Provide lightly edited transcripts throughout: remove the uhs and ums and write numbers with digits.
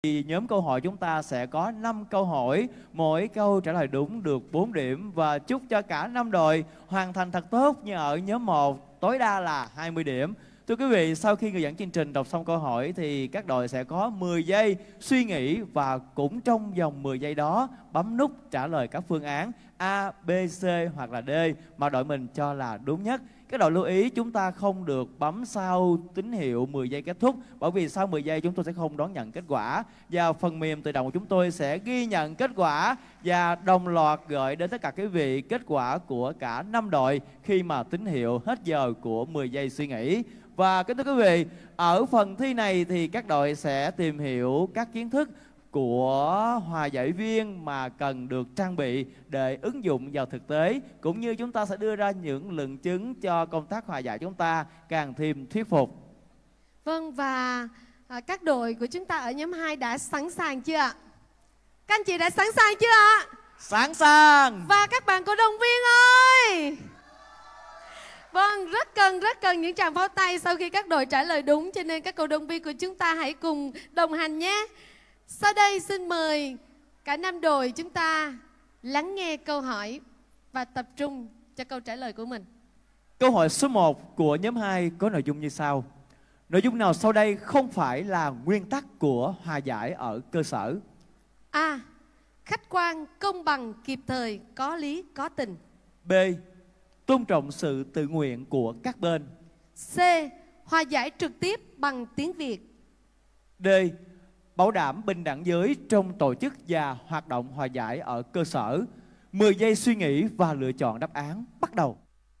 Thì nhóm câu hỏi chúng ta sẽ có 5 câu hỏi, mỗi câu trả lời đúng được 4 điểm và chúc cho cả 5 đội hoàn thành thật tốt như ở nhóm 1 tối đa là 20 điểm. Thưa quý vị, sau khi người dẫn chương trình đọc xong câu hỏi thì các đội sẽ có 10 giây suy nghĩ và cũng trong vòng 10 giây đó bấm nút trả lời các phương án A, B, C hoặc là D mà đội mình cho là đúng nhất. Các đội lưu ý chúng ta không được bấm sau tín hiệu 10 giây kết thúc, bởi vì sau 10 giây chúng tôi sẽ không đón nhận kết quả. Và phần mềm tự động của chúng tôi sẽ ghi nhận kết quả và đồng loạt gửi đến tất cả quý vị kết quả của cả 5 đội khi mà tín hiệu hết giờ của 10 giây suy nghĩ. Và kính thưa quý vị, ở phần thi này thì các đội sẽ tìm hiểu các kiến thức của hòa giải viên mà cần được trang bị để ứng dụng vào thực tế, cũng như chúng ta sẽ đưa ra những luận chứng cho công tác hòa giải chúng ta càng thêm thuyết phục. Vâng, và các đội của chúng ta ở nhóm 2 đã sẵn sàng chưa ạ? Các anh chị đã sẵn sàng chưa ạ? Sẵn sàng. Và các bạn cổ động viên ơi! Vâng, rất cần những tràng pháo tay sau khi các đội trả lời đúng, cho nên các cổ động viên của chúng ta hãy cùng đồng hành nhé. Sau đây xin mời cả 5 đội chúng ta lắng nghe câu hỏi và tập trung cho câu trả lời của mình. Câu hỏi số 1 của nhóm 2 có nội dung như sau. Nội dung nào sau đây không phải là nguyên tắc của hòa giải ở cơ sở? A. Khách quan, công bằng, kịp thời, có lý, có tình. B. Tôn trọng sự tự nguyện của các bên. C. Hòa giải trực tiếp bằng tiếng Việt. D. Bảo đảm bình đẳng giới trong tổ chức và hoạt động hòa giải ở cơ sở. 10 giây suy nghĩ và lựa chọn đáp án bắt đầu.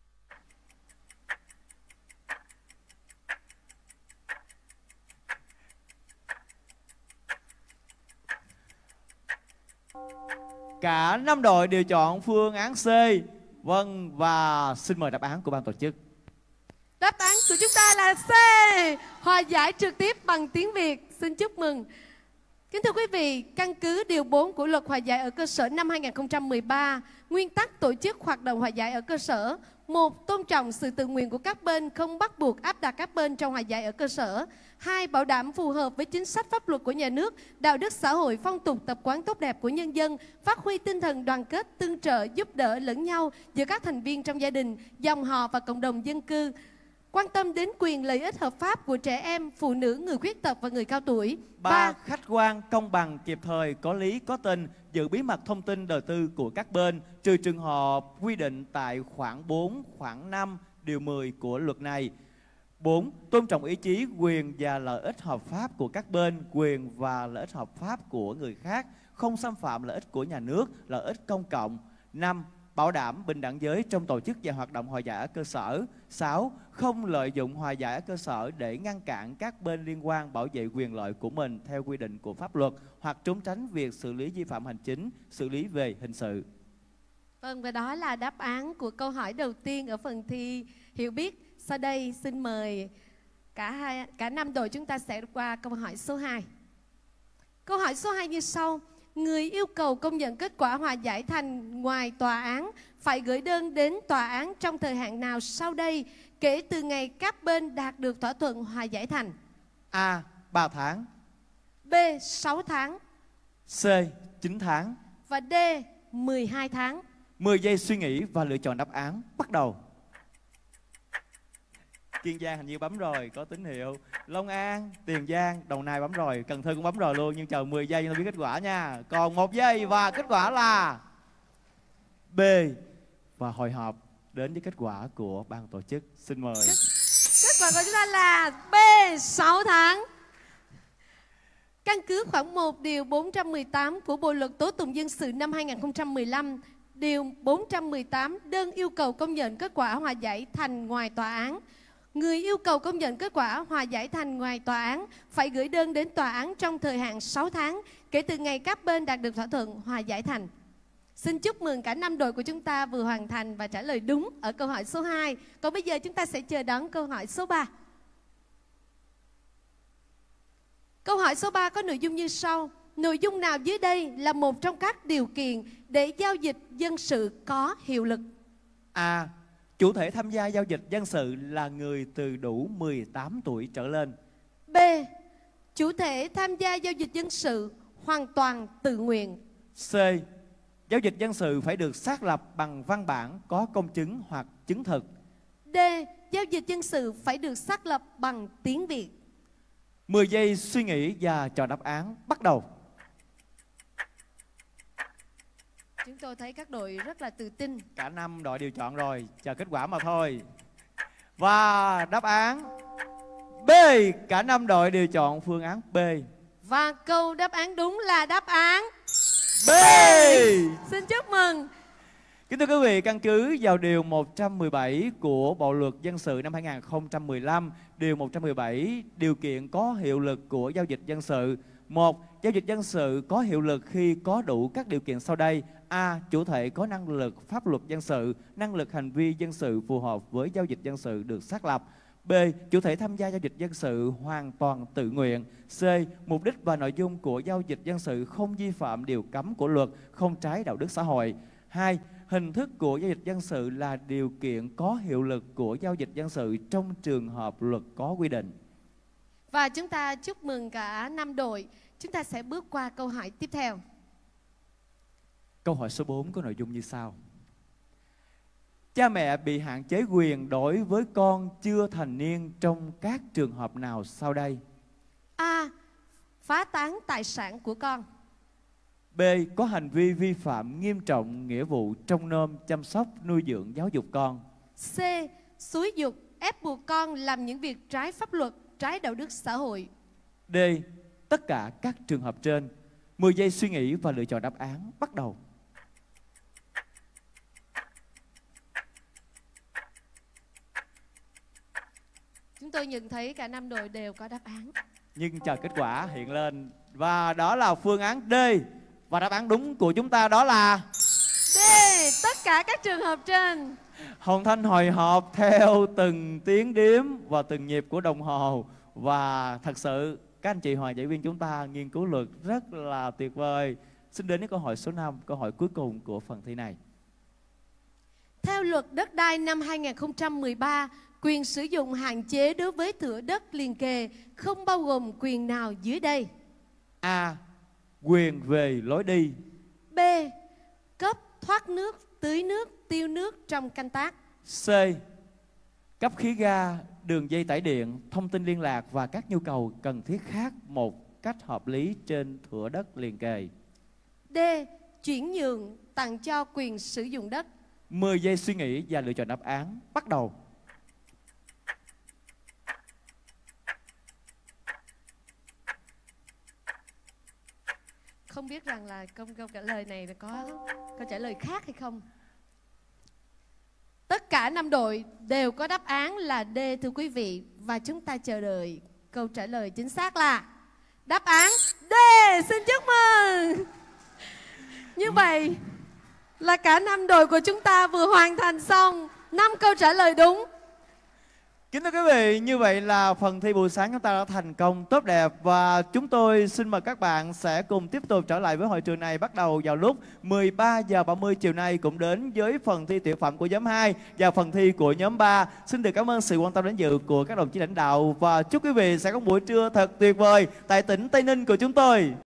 Cả 5 đội đều chọn phương án C. Vâng, và xin mời đáp án của ban tổ chức. Đáp án của chúng ta là C. Hòa giải trực tiếp bằng tiếng Việt. Xin chúc mừng. Kính thưa quý vị, căn cứ điều 4 của Luật Hòa giải ở cơ sở năm 2013, nguyên tắc tổ chức hoạt động hòa giải ở cơ sở: 1. Tôn trọng sự tự nguyện của các bên, không bắt buộc áp đặt các bên trong hòa giải ở cơ sở. 2. Bảo đảm phù hợp với chính sách pháp luật của nhà nước, đạo đức xã hội, phong tục tập quán tốt đẹp của nhân dân, phát huy tinh thần đoàn kết, tương trợ, giúp đỡ lẫn nhau giữa các thành viên trong gia đình, dòng họ và cộng đồng dân cư. Quan tâm đến quyền lợi ích hợp pháp của trẻ em, phụ nữ, người khuyết tật và người cao tuổi. 3. Khách quan, công bằng, kịp thời, có lý, có tình, giữ bí mật thông tin đời tư của các bên, trừ trường hợp quy định tại khoản 4, khoản 5, điều 10 của luật này. 4. Tôn trọng ý chí, quyền và lợi ích hợp pháp của các bên, quyền và lợi ích hợp pháp của người khác, không xâm phạm lợi ích của nhà nước, lợi ích công cộng. 5. Bảo đảm bình đẳng giới trong tổ chức và hoạt động hòa giải ở cơ sở. 6. Không lợi dụng hòa giải ở cơ sở để ngăn cản các bên liên quan bảo vệ quyền lợi của mình theo quy định của pháp luật hoặc trốn tránh việc xử lý vi phạm hành chính, xử lý về hình sự. Vâng, và đó là đáp án của câu hỏi đầu tiên ở phần thi hiểu biết. Sau đây xin mời cả 5 đội chúng ta sẽ qua câu hỏi số 2. Câu hỏi số 2 như sau. Người yêu cầu công nhận kết quả hòa giải thành ngoài tòa án phải gửi đơn đến tòa án trong thời hạn nào sau đây kể từ ngày các bên đạt được thỏa thuận hòa giải thành? A. 3 tháng. B. 6 tháng. C. 9 tháng. Và D. 12 tháng. 10 giây suy nghĩ và lựa chọn đáp án bắt đầu. Kiên Giang hình như bấm rồi, có tín hiệu. Long An, Tiền Giang, Đồng Nai bấm rồi, Cần Thơ cũng bấm rồi luôn, nhưng chờ 10 giây cho biết kết quả nha. Còn 1 giây và kết quả là B. Và hồi hộp đến với kết quả của ban tổ chức. Xin mời. Kết quả của chúng ta là B. 6 tháng. Căn cứ khoản 1 điều 418 của Bộ luật tố tụng dân sự năm 2015, điều 418 đơn yêu cầu công nhận kết quả hòa giải thành ngoài tòa án. Người yêu cầu công nhận kết quả hòa giải thành ngoài tòa án phải gửi đơn đến tòa án trong thời hạn 6 tháng kể từ ngày các bên đạt được thỏa thuận hòa giải thành. Xin chúc mừng cả 5 đội của chúng ta vừa hoàn thành và trả lời đúng ở câu hỏi số 2. Còn bây giờ chúng ta sẽ chờ đón câu hỏi số 3. Câu hỏi số 3 có nội dung như sau. Nội dung nào dưới đây là một trong các điều kiện để giao dịch dân sự có hiệu lực? A. Chủ thể tham gia giao dịch dân sự là người từ đủ 18 tuổi trở lên. B. Chủ thể tham gia giao dịch dân sự hoàn toàn tự nguyện. C. Giao dịch dân sự phải được xác lập bằng văn bản có công chứng hoặc chứng thực. D. Giao dịch dân sự phải được xác lập bằng tiếng Việt. 10 giây suy nghĩ và chọn đáp án bắt đầu. Chúng tôi thấy các đội rất là tự tin. Cả 5 đội đều chọn rồi, chờ kết quả mà thôi. Và đáp án B, cả 5 đội đều chọn phương án B. Và câu đáp án đúng là đáp án B. Xin chúc mừng. Kính thưa quý vị, căn cứ vào điều 117 của Bộ luật dân sự năm 2015, điều 117 điều kiện có hiệu lực của giao dịch dân sự. 1. Giao dịch dân sự có hiệu lực khi có đủ các điều kiện sau đây. A. Chủ thể có năng lực pháp luật dân sự, năng lực hành vi dân sự phù hợp với giao dịch dân sự được xác lập. B. Chủ thể tham gia giao dịch dân sự hoàn toàn tự nguyện. C. Mục đích và nội dung của giao dịch dân sự không vi phạm điều cấm của luật, không trái đạo đức xã hội. 2. Hình thức của giao dịch dân sự là điều kiện có hiệu lực của giao dịch dân sự trong trường hợp luật có quy định. Và chúng ta chúc mừng cả 5 đội. Chúng ta sẽ bước qua câu hỏi tiếp theo. Câu hỏi số 4 có nội dung như sau. Cha mẹ bị hạn chế quyền đối với con chưa thành niên trong các trường hợp nào sau đây? A. Phá tán tài sản của con. B. Có hành vi vi phạm nghiêm trọng nghĩa vụ trông nom, chăm sóc, nuôi dưỡng, giáo dục con. C. Xúi giục, ép buộc con làm những việc trái pháp luật, trái đạo đức xã hội. D. Tất cả các trường hợp trên. 10 giây suy nghĩ và lựa chọn đáp án bắt đầu. Chúng tôi nhận thấy cả 5 đội đều có đáp án. Nhưng chờ kết quả hiện lên. Và đó là phương án D. Và đáp án đúng của chúng ta đó là D. Tất cả các trường hợp trên. Hồng Thanh hồi hộp theo từng tiếng đếm và từng nhịp của đồng hồ. Và thật sự các anh chị hòa giải viên chúng ta nghiên cứu luật rất là tuyệt vời. Xin đến với câu hỏi số 5, câu hỏi cuối cùng của phần thi này. Theo luật đất đai năm 2013, quyền sử dụng hạn chế đối với thửa đất liền kề không bao gồm quyền nào dưới đây? A. Quyền về lối đi. B. Cấp thoát nước, tưới nước, tiêu nước trong canh tác. C. Cấp khí ga, đường dây tải điện, thông tin liên lạc và các nhu cầu cần thiết khác một cách hợp lý trên thửa đất liền kề. D. Chuyển nhượng, tặng cho quyền sử dụng đất. 10 giây suy nghĩ và lựa chọn đáp án bắt đầu. Không biết rằng là câu trả lời này có câu trả lời khác hay không? Tất cả 5 đội đều có đáp án là D thưa quý vị. Và chúng ta chờ đợi câu trả lời chính xác là đáp án D. Xin chúc mừng. Như vậy là cả 5 đội của chúng ta vừa hoàn thành xong 5 câu trả lời đúng. Kính thưa quý vị, như vậy là phần thi buổi sáng chúng ta đã thành công tốt đẹp. Và chúng tôi xin mời các bạn sẽ cùng tiếp tục trở lại với hội trường này bắt đầu vào lúc 13 giờ 30 chiều nay, cũng đến với phần thi tiểu phẩm của nhóm 2 và phần thi của nhóm 3. Xin được cảm ơn sự quan tâm đến dự của các đồng chí lãnh đạo và chúc quý vị sẽ có buổi trưa thật tuyệt vời tại tỉnh Tây Ninh của chúng tôi.